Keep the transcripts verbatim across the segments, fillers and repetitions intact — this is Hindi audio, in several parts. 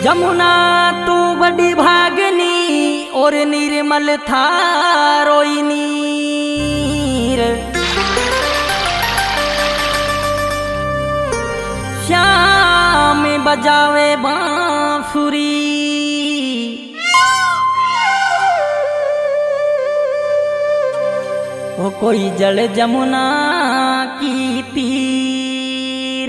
जमुना तू बड़ी भागनी और निर्मल था रोई नीर। श्याम बजावे बांसुरी वो कोई जल जमुना की तीर।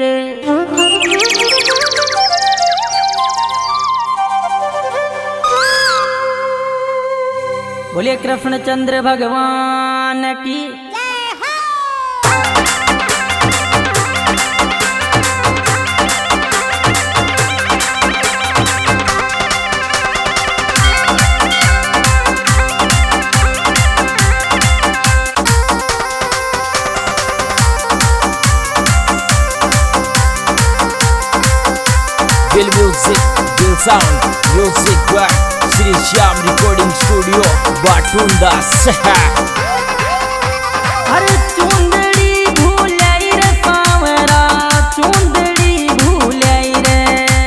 बोलिए कृष्णचंद्र भगवान की। Dil music, Dil sound, music by Shri Shyam recording studio Batunda शहर। अरे चुंदड़ी भूलाई रे सांवरा, चुंदड़ी भूलाई रे।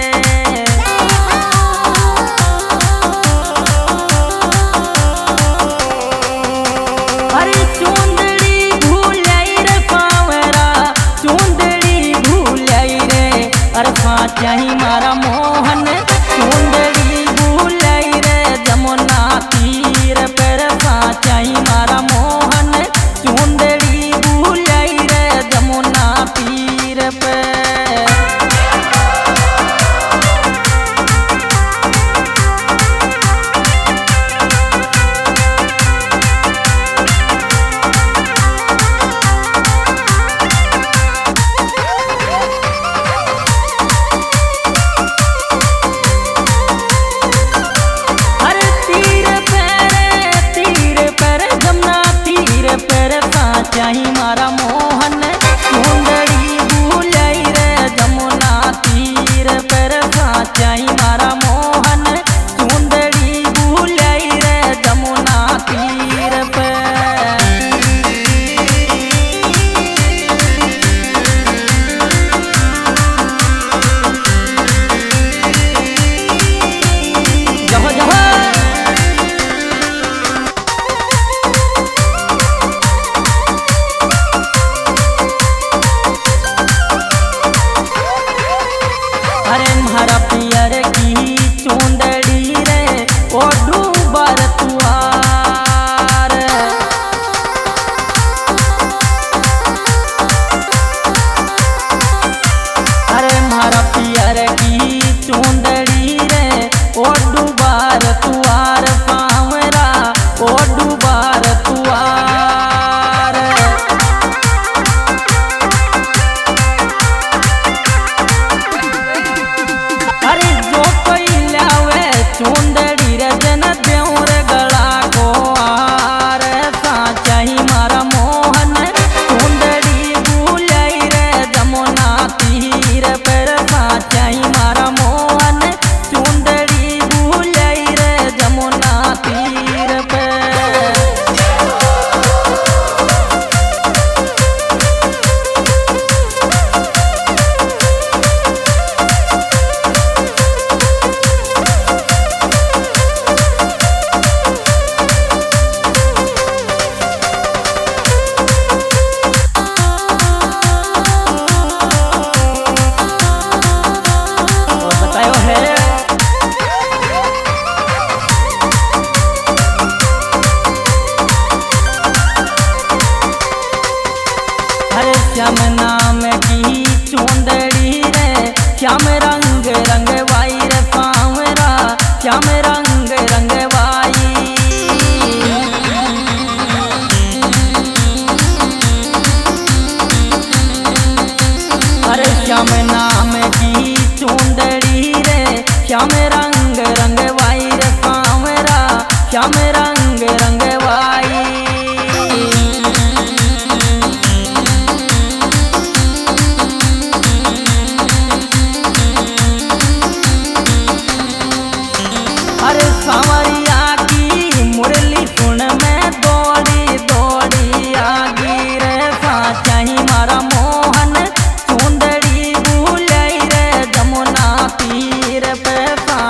अरे चुंदड़ी भूलाई रे सांवरा, चुंदड़ी भूलाई रे। अरे पाचा ही मारा मोहन चुंदड़ी भूलाई रे, जमुना तीर पर पाचा ही मारा मोहन चुंदड़ी भूलाई रे, जमुना तीर पे। चाही मारा मोहन चुंदड़ी भूलाई रे, जमुना तीर पर चाही मारा मोहन चुंदड़ी भूलाई रे, जमुना तीर पे। जहो जहो हरा पियर की चुंदड़ी रे ओढ़ू बर तुआर। अरे हरा पियर की चुंदड़ी रे ओढ़ू बर तुआर, सांवरा ओढ़ू बर तुआर। चुंदड़ी रे जन देवर गला को आर, साचा ही मारा मोहन चुंदड़ी भूलाई रे, जमुना तीर पर साचा ही मारा मोहन चुंदड़ी भूलाई रे, जमुना तीर पे। श्याम नाम की चुंदड़ी रे, श्याम रंग रंग वाई रे सांवरा, श्याम रंग रंग वाई। अरे श्याम नाम की चुंदड़ी रे, श्याम रंग रंग वाई रे सांवरा, श्याम रंग रंग वाई। अरे सांवरिया की मुरली सुन में दौड़ी दौड़ी आगी रे, साचा ही मारा मोहन चुंदड़ी भूलाई रे, जमुना तीर पे।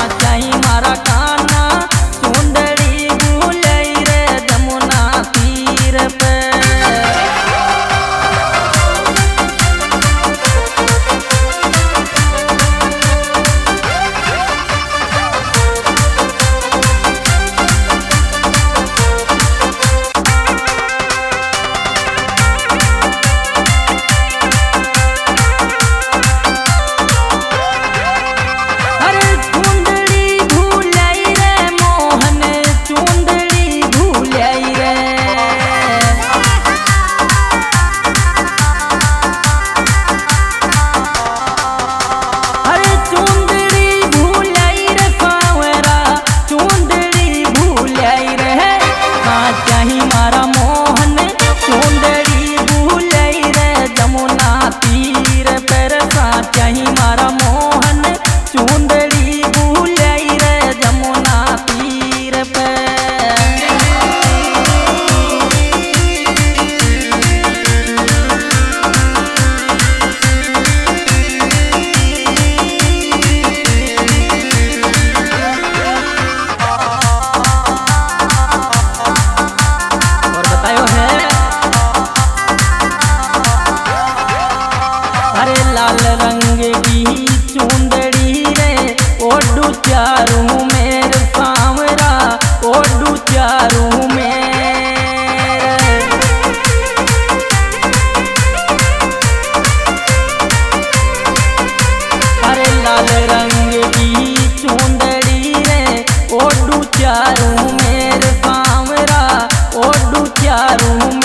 अरे लाल रंग की चुंदड़ी रे ओडू चारू मेर सांवरा ओडू चारू मेर। अरे लाल रंग की चुंदड़ी रे ओडू चारू मेर सांवरा ओडू चारू मेर।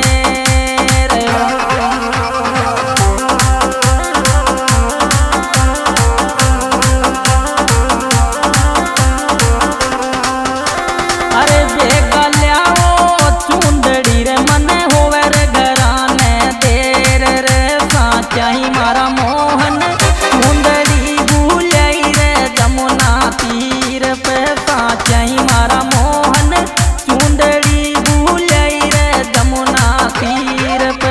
चाही मारा मोहन चुंदड़ी भूलई रे जमुना तीर पे चाही मारा मोहन चुंदड़ी भूलई रे जमुना तीर पे।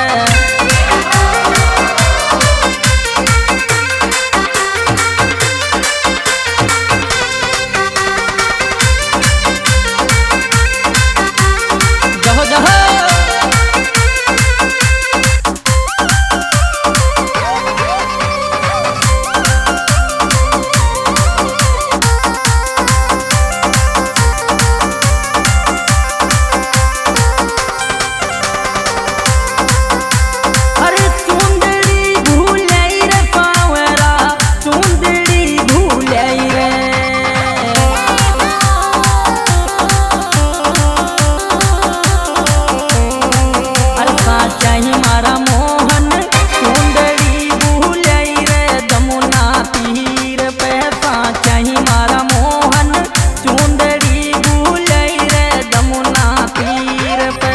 जहो जहो चाही मारा मोहन चुंदड़ी भूलई रे जमुना तीर पे चाही मारा मोहन चुंदड़ी भूलई रे जमुना तीर पे।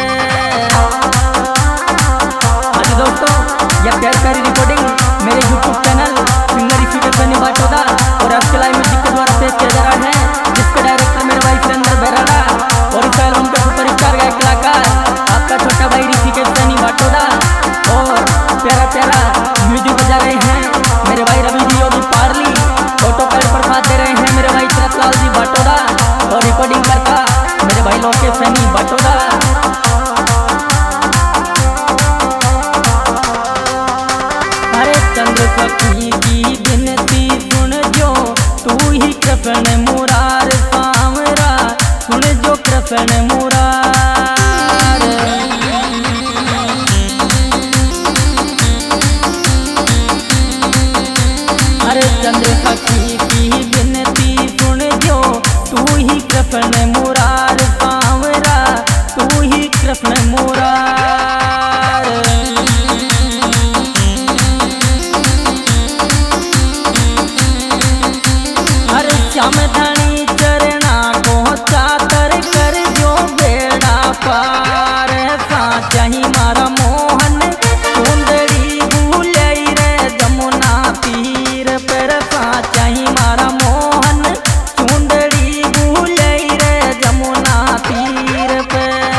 आज दोस्तों यह प्यार प्यारी रिकॉर्डिंग मेरे YouTube channel singer Rishikesh Saini Batoda और आपके लाइव म्यूजिक के द्वारा पेश किया जा रहा है, जिसके डायरेक्टर मेरे भाई सुरेंद्र बेराड़ा और इस एल्बम के सुपरस्टार गायक कलाकार आपका छोटा भाई ऋषिकेश सैनी बाटोदा। और प्यारा प्यारा म्यूजिक बजा रहे हैं मेरे भाई रवि जी योगी पारली, फोटो पैड पर साथ दे रहे हैं मेरे भाई चरतलाल जी बाटोदा और रिकॉर्डिंग करता मेरे भाई लोकेश सैनी बाटोदा। अरे चंद्र सखी की बिनती सुन जो तू ही कृष्ण मुरार सांवरा सुन जो कृष्ण मुरार। अरे चंद्र सखी की बिनती सुन जो तू ही कृष्ण मुरार सांवरा तू ही कृष्ण मुरार। अरे श्याम धनी चरना को चातर कर जो बेड़ा पार चाही मारा मोहन चुंदड़ी भूलई रे जमुना तीर पर चाही मारा मोहन चुंदड़ी भूलई रे जमुना तीर पे।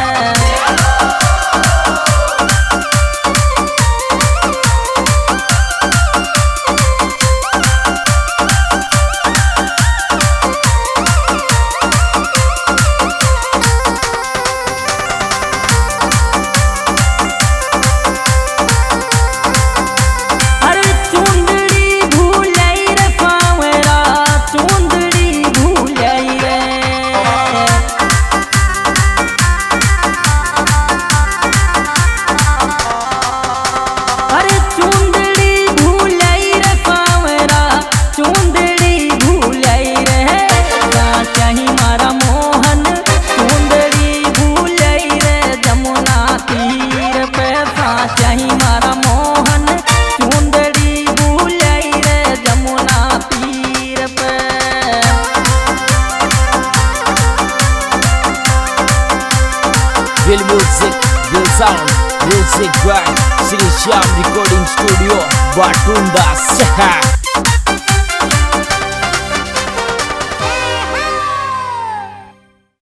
Will Music, Will Sound, Music by Sri Shyam Recording Studio, Batunda, Seha.